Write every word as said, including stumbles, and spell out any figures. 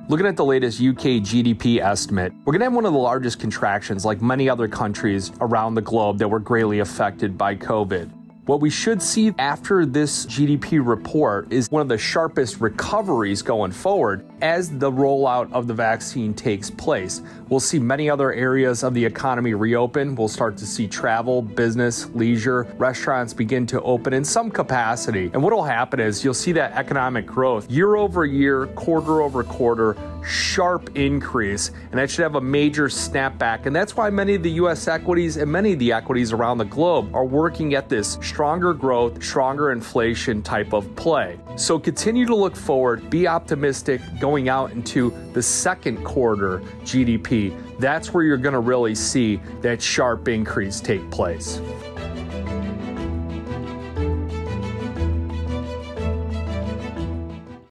Looking at the latest U K G D P estimate, we're going to have one of the largest contractions like many other countries around the globe that were greatly affected by COVID. What we should see after this G D P report is one of the sharpest recoveries going forward as the rollout of the vaccine takes place. We'll see many other areas of the economy reopen. We'll start to see travel, business, leisure, restaurants begin to open in some capacity. And what will happen is you'll see that economic growth year over year, quarter over quarter, sharp increase, and that should have a major snapback. And that's why many of the U S equities and many of the equities around the globe are working at this stronger growth, stronger inflation type of play. So continue to look forward, be optimistic going out into the second quarter G D P. That's where you're going to really see that sharp increase take place.